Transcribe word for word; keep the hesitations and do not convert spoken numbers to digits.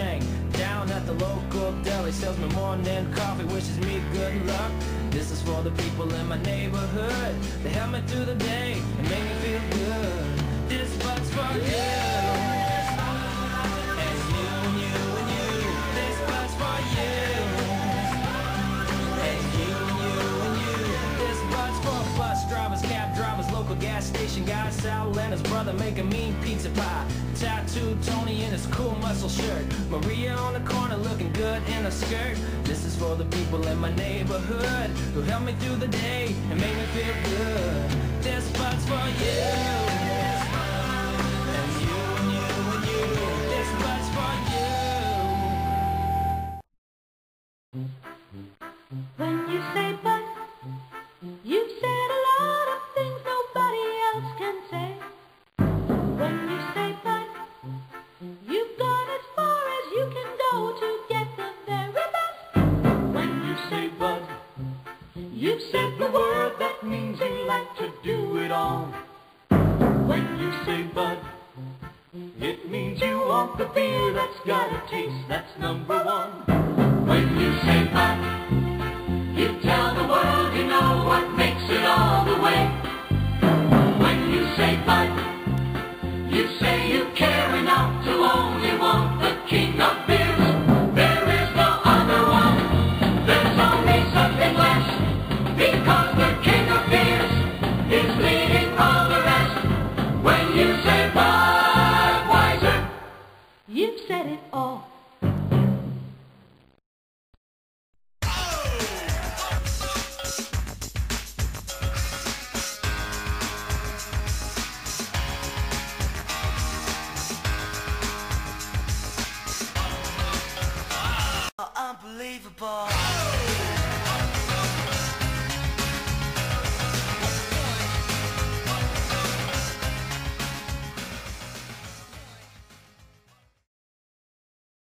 Shang. Down at the local deli, sells me morning coffee, wishes me good luck. This is for the people in my neighborhood. They help me through the day and make me feel good. This but's for you. And you and you and you. This but's for you. And you and you and you. This but's for bus drivers, cab drivers, local gas station guys, Sal and his brother make a mean pizza pie. Tattooed Tony in his cool muscle shirt. Maria on the corner looking good in a skirt. This is for the people in my neighborhood who help me through the day and make me feel good. This but's for you. And you and you and you. This but's for you. When you say but, you've said a lot of things nobody else can say. When you say but, you've gone as far as you can go to get the very best. When you say but, you've said the word that means you like to do it all. When you say but, it means you want the beer that's got a taste that's number one. When you say but, you tell the world you know what makes it all the way. When you say but, you say you care enough to only want the king of beers. There is no other one. There's only something less. Because the king of beers is leading all the rest. When you say Budweiser, you've said it all. Unbelievable.